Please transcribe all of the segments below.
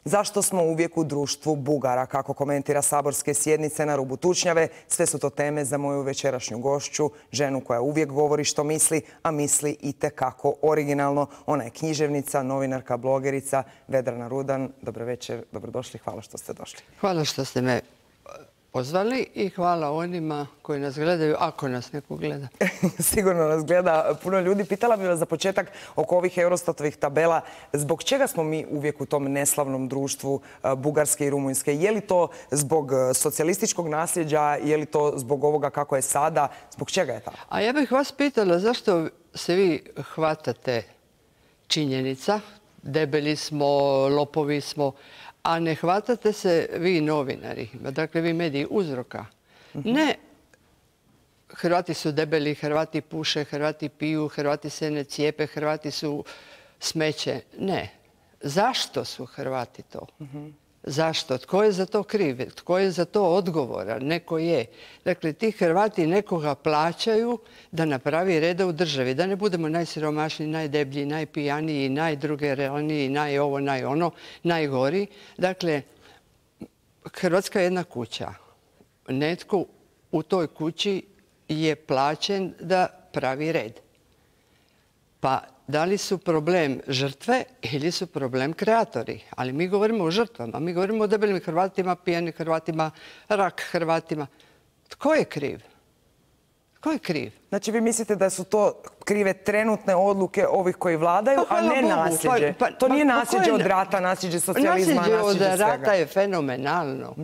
Zašto smo uvijek u društvu Bugara? Kako komentira saborske sjednice na rubu tučnjave? Sve su to teme za moju večerašnju gošću, ženu koja uvijek govori što misli, a misli itekako originalno. Ona je književnica, novinarka, blogerica Vedrana Rudan. Dobro večer, dobrodošli, hvala što ste došli. Hvala što ste me pozvali i hvala onima koji nas gledaju, ako nas neko gleda. Sigurno nas gleda puno ljudi. Pitala bih vas za početak oko ovih Eurostatovih tabela. Zbog čega smo mi uvijek u tom neslavnom društvu Bugarske i Rumunjske? Je li to zbog socijalističkog nasljeđa? Je li to zbog ovoga kako je sada? Zbog čega je tako? A ja bih vas pitala zašto se vi hvatate činjenica. Debeli smo, lopovi smo. A ne hvatate se vi novinari, dakle vi mediji uzroka. Ne, Hrvati su debeli, Hrvati puše, Hrvati piju, Hrvati se ne cijepe, Hrvati su smeće. Ne. Zašto su Hrvati to? Zašto? Tko je za to kriv? Tko je za to odgovoran? Neko je. Dakle, ti Hrvati nekoga plaćaju da napravi reda u državi. Da ne budemo najsiromašniji, najdeblji, najpijaniji, najdrugeraniji, najovo, najono, najgori. Dakle, Hrvatska je jedna kuća. Netko u toj kući je plaćen da pravi red. Pa da li su problem žrtve ili su problem kreatori? Ali mi govorimo o žrtvama. Mi govorimo o debelim Hrvatima, pijanim Hrvatima, rak Hrvatima. Tko je kriv? Tko je kriv? Znači vi mislite da su to krive trenutne odluke ovih koji vladaju, a ne nasljeđe? To nije nasljeđe od rata, nasljeđe socijalizma, nasljeđe svega. Nasljeđe od rata je fenomenalno.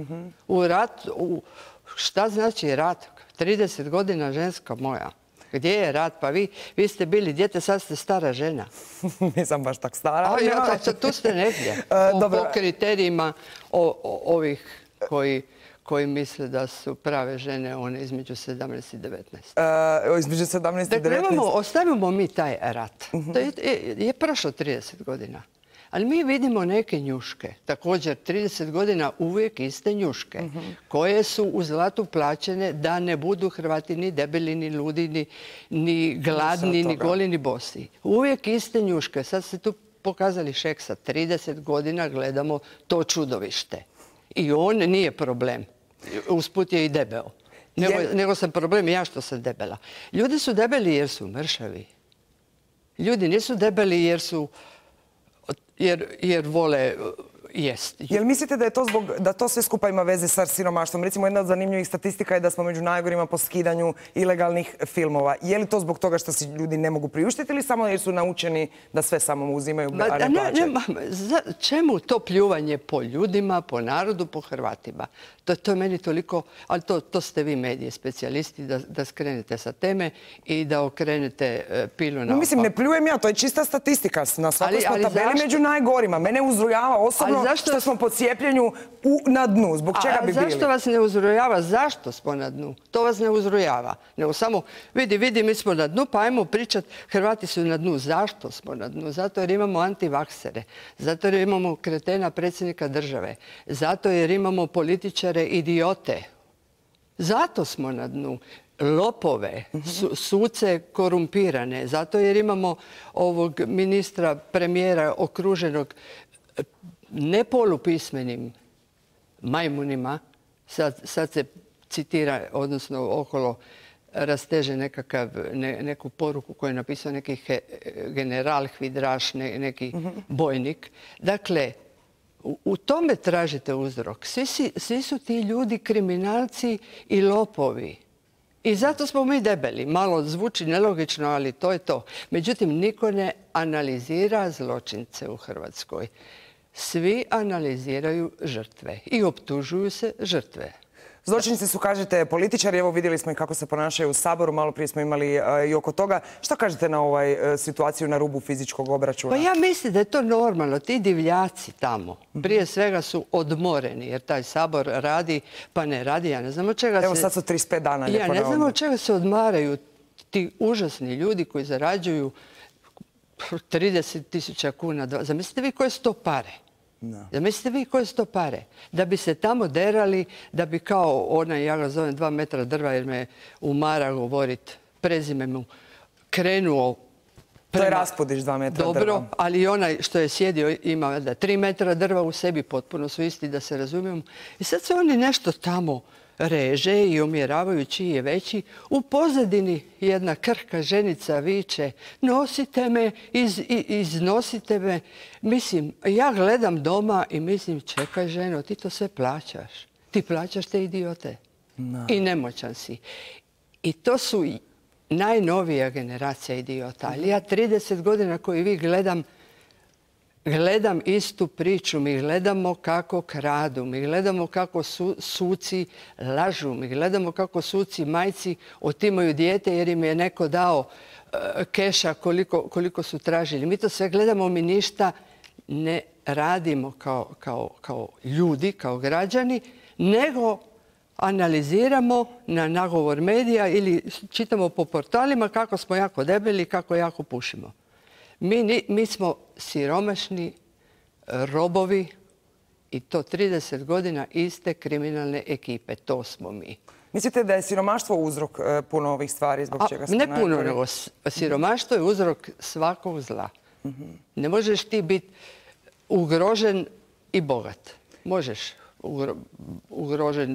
Šta znači rat? 30 godina ženska moja. Gdje je rat? Pa vi ste bili dijete, sad ste stara žena. Nisam baš tak stara. Tu ste negdje. Po kriterijima ovih koji misle da su prave žene, one između 17 i 19. Između 17 i 19. Dakle, ostavimo mi taj rat. Je prošlo 30 godina. Ali mi vidimo neke njuške, također 30 godina uvijek iste njuške, koje su u zlatu plaćene da ne budu Hrvati ni debeli, ni ludi, ni gladni, ni goli, ni bosi. Uvijek iste njuške. Sad ste tu pokazali Šeksa. 30 godina gledamo to čudovište. I on nije problem. Usput je i debeo. Nego sam problem ja što sam debela. Ljudi su debeli jer su mršavi. Ljudi nisu debeli jer vole jesti. Jel mislite da je to zbog, da to sve skupa ima veze sa siromaštvom? Recimo, jedna od zanimljivih statistika je da smo među najgorima po skidanju ilegalnih filmova. Je li to zbog toga što si ljudi ne mogu priuštiti ili samo jer su naučeni da sve samo uzimaju, a ne plaćaju? Čemu to pljuvanje po ljudima, po narodu, po Hrvatima? To je meni toliko, ali to ste vi mediji, specijalisti, da skrenete sa teme i da okrenete pilu na Mislim, ne pljujem ja, to je čista statistika. Na svakoj smo tabeli među najgorima. Mene uzrujava osobno što smo po cijepljenju na dnu. Zbog čega bi bili? Zašto vas ne uzrujava? Zašto smo na dnu? To vas ne uzrujava. Nego samo, vidi, mi smo na dnu, pa ajmo pričati, Hrvati su na dnu. Zašto smo na dnu? Zato jer imamo antivaksere. Zato jer imamo kretena predsjednika države. Zato jer imamo političare idiote. Zato smo na dnu. Lopove, suce korumpirane. Zato jer imamo ovog ministra, premijera okruženog nepolupismenim majmunima. Sad se citira, odnosno okolo rasteže neku poruku koju je napisao neki general, hvidraš, neki bojnik. Dakle, u tome tražite uzrok. Svi su ti ljudi kriminalci i lopovi. I zato smo mi debeli. Malo zvuči nelogično, ali to je to. Međutim, niko ne analizira zločince u Hrvatskoj. Svi analiziraju žrtve i optužuju se žrtve. Zločinci su, kažete, političari. Evo vidjeli smo i kako se ponašaju u Saboru. Malo prije smo imali i oko toga. Što kažete na situaciju na rubu fizičkog obračuna? Pa ja mislim da je to normalno. Ti divljaci tamo prije svega su odmoreni jer taj Sabor radi pa ne radi. Ja ne znam od čega se... Evo sad su 35 dana. Ja ne znam od čega se odmaraju ti užasni ljudi koji zarađuju 30.000 kuna. Zamislite vi koje su to pare? Zamislite vi koje su to pare? Da bi se tamo derali, da bi kao onaj, ja ga zovem 2 metra drva jer me umara govorit prezime mu, krenuo To je Raspudić 2 metra drva. Dobro, ali i onaj što je sjedio ima 3 metra drva u sebi, potpuno su isti, da se razumijemo. I sad se oni nešto tamo reže i omjeravaju čiji je veći. U pozadini jedna krhka ženica viče: nosite me, iznosite me. Mislim, ja gledam doma i mislim: čekaj ženo, ti to sve plaćaš. Ti plaćaš te idiote. I nemoćan si. I to su najnovija generacija idiota. Ali ja 30 godina koji vi gledam istu priču. Mi gledamo kako kradu, mi gledamo kako suci lažu, mi gledamo kako suci majci otimaju dijete jer im je neko dao keša koliko su tražili. Mi to sve gledamo, mi ništa ne radimo kao ljudi, kao građani, nego analiziramo na nagovor medija ili čitamo po portalima kako smo jako debeli, kako jako pušimo. Mi smo siromašni robovi i to 30 godina iste kriminalne ekipe. To smo mi. Mislite da je siromaštvo uzrok puno ovih stvari zbog čega smo najgori? Ne puno, nego siromaštvo je uzrok svakog zla. Ne možeš ti biti ugrožen i bogat. Možeš ugrožen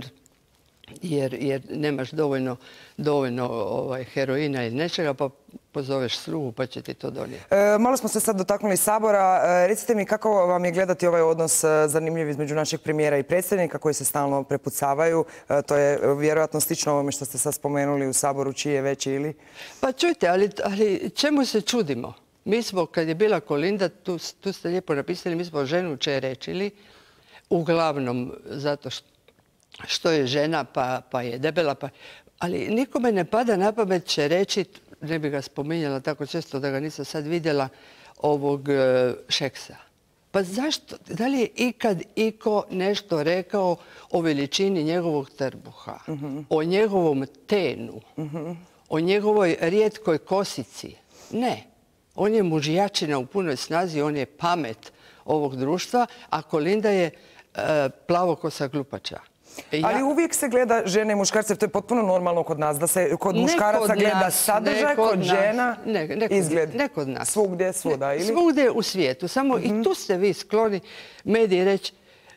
jer nemaš dovoljno heroina ili nečega, pa pozoveš slugu pa će ti to donijeti. Malo smo se sad dotaknuli Sabora. Recite mi kako vam je gledati ovaj odnos zanimljiv između našeg premijera i predsjednika koji se stalno prepucavaju. To je vjerojatno slično ovome što ste sad spomenuli u Saboru, čiji je veći ili? Pa čujte, ali čemu se čudimo? Mi smo, kad je bila Kolinda, tu ste lijepo napisali, mi smo ženu čerečili, uglavnom zato što je žena pa je debela. Ali nikome ne pada na pamet čerečit, ne bi ga spominjala tako često da ga nisam sad vidjela, ovog Šeksa. Pa zašto? Da li je ikad iko nešto rekao o veličini njegovog trbuha, o njegovom tenu, o njegovoj rijetkoj kosici? Ne. On je mužijačina u punoj snazi, on je pamet ovog društva, a Kolinda je plavokosa glupača. Ali uvijek se gleda žene i muškarce, to je potpuno normalno kod nas, da se kod muškaraca gleda sadržaj, kod žena izgled. Ne kod nas. Svugdje, svuda, ili? Svugdje u svijetu. Samo i tu ste vi skloni mediji reći: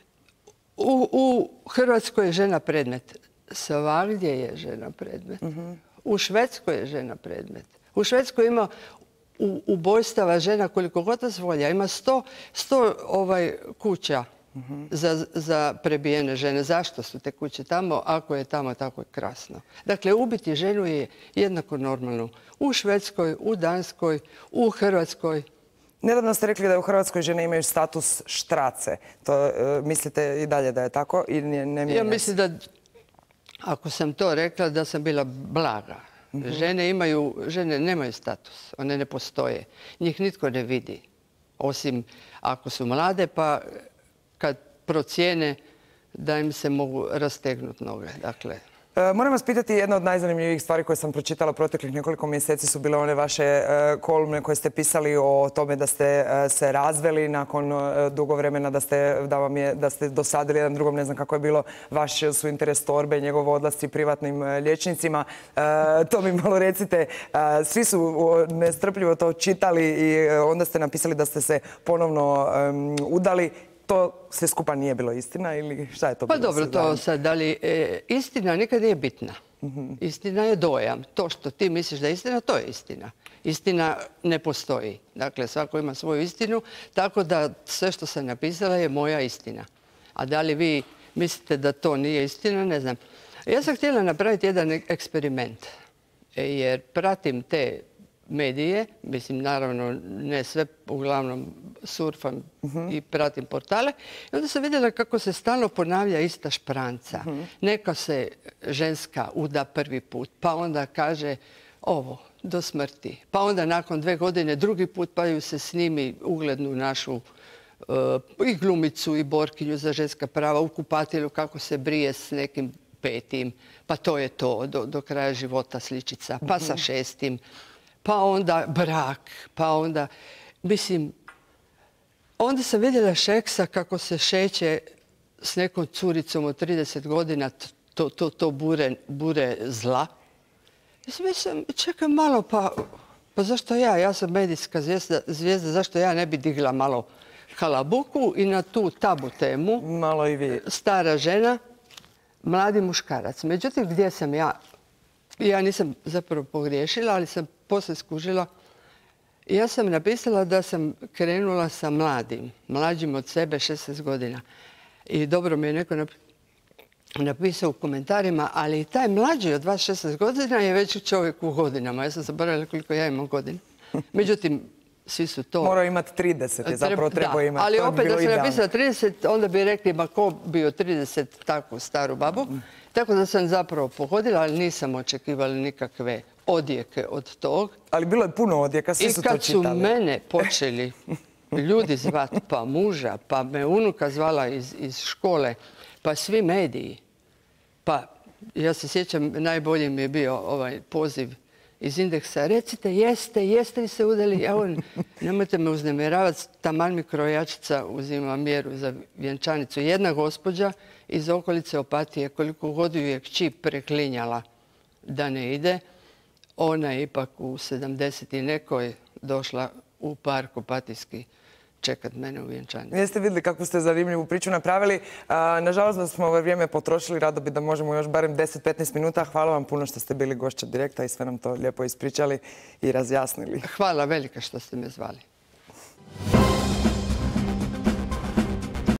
u Hrvatskoj je žena predmet. Svagdje je žena predmet. U Švedskoj je žena predmet. U Švedskoj ima ubojstava žena koliko god vas volja. Ima 100 kuća za prebijene žene. Zašto su te kuće tamo ako je tamo tako krasno? Dakle, ubiti ženu je jednako normalno. U Švedskoj, u Danskoj, u Hrvatskoj. Nedavno ste rekli da u Hrvatskoj žene imaju status štrace. To mislite i dalje da je tako i ne mijenja se? Ja mislim da, ako sam to rekla, da sam bila blaga. Žene nemaju status. One ne postoje. Njih nitko ne vidi. Osim ako su mlade, pa kad procijene da im se mogu rastegnuti noge. Dakle, moram vas pitati, jedna od najzanimljivijih stvari koje sam pročitala proteklih nekoliko mjeseci su bile one vaše kolumne koje ste pisali o tome da ste se razveli nakon dugo vremena, da ste dosadili jedan drugom, ne znam kako je bilo, vaš su interes torbe, njegov odlasci privatnim liječnicima. To mi malo recite. Svi su nestrpljivo to čitali i onda ste napisali da ste se ponovno udali. To sve skupa nije bilo istina ili šta je to bilo? Pa dobro, to sad, ali istina nikad nije bitna. Istina je dojam. To što ti misliš da je istina, to je istina. Istina ne postoji. Dakle, svako ima svoju istinu, tako da sve što sam napisala je moja istina. A da li vi mislite da to nije istina, ne znam. Ja sam htjela napraviti jedan eksperiment, jer pratim te medije, mislim, naravno ne sve, uglavnom surfam i pratim portale. I onda sam vidjela kako se stalno ponavlja ista špranca. Neka se ženska uda prvi put, pa onda kaže ovo, do smrti. Pa onda nakon 2 godine drugi put pa ju se snimi uglednu našu i glumicu i borkinju za ženska prava u kupatilu kako se brije s nekim 5. Pa to je to, do kraja života sličica. Pa sa 6. Pa onda brak, pa onda, mislim, onda sam vidjela Šeksa kako se šeće s nekom curicom od 30 godina, to bure zla. Mislim, čekaj malo, Pa zašto ja? Ja sam medijska zvijezda, zašto ja ne bi digla malo halabuku i na tu tabu temu? Malo i vi. Stara žena, mladi muškarac. Međutim, gdje sam ja? Ja nisam zapravo pogriješila, ali sam poslije skužila. Ja sam napisala da sam krenula sa mlađim od sebe, 16 godina. I dobro mi je neko napisao u komentarima, ali i taj mlađi od vas 16 godina je već čovjek u godinama. Ja sam zaboravila koliko ja imam godina. Međutim, svi su to... Morao imati 30, je zapravo trebao imati. Ali opet da sam napisala 30, onda bi rekli, ma ko bi od 30 takvu staru babu. Tako da sam zapravo pogodila, ali nisam očekivala nikakve odjeke od tog. Ali bilo je puno odjeka, svi su to čitali. I kad su mene počeli ljudi zvati, pa muža, pa me unuka zvala iz škole, pa svi mediji. Pa ja se sjećam, najbolji mi je bio ovaj poziv iz Indeksa. Recite, jeste li se udali? Evo, nemojte me uznemiravati, taman mi krojačica uzima mjeru za vjenčanicu. Jedna gospođa iz okolice Opatije, koliko god ju je kći preklinjala da ne ide, ona je ipak u 70 i nekoj došla u park Opatijski čekat mene u vjenčanicu. Jeste vidjeli kakvu ste zanimljivu priču napravili. Nažalost da smo ovo vrijeme potrošili, rado bi da možemo još barem 10-15 minuta. Hvala vam puno što ste bili gošća Direkta i sve nam to lijepo ispričali i razjasnili. Hvala velika što ste me zvali.